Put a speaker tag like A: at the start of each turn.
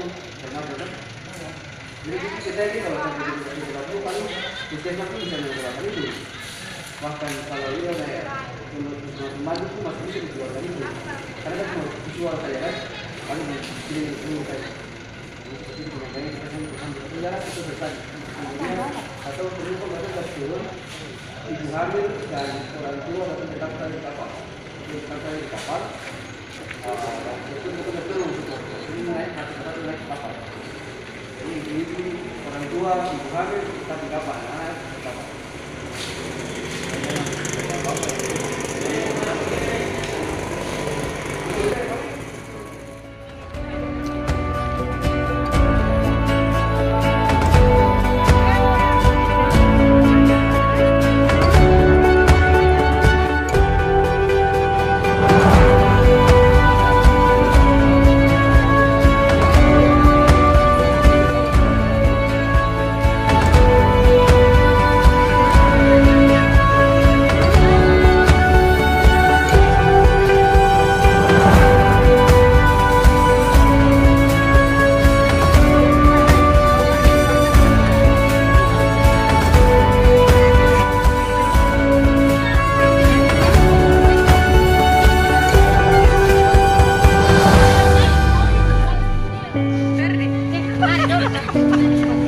A: benar-benar. Jadi kita ini kalau sampai di 30 paling puskesmas itu bisa mengeluarkan itu. Bahkan kalau iya ya menurut teman itu masih bisa dikeluarkan itu. Karena kan cuma visual saja kan, paling ini kan. Jadi makanya kita ambil penjara itu selesai. Atau perlu pembatas turun ibu hamil dan orang tua atau tetap di kapal. Tetap di kapal. Itu betul-betul untuk ini naik satu naik kapal. Jadi ibu orang tua ibu hamil tetap di kapal, naik di kapal.
B: Verde. Ah, no, no.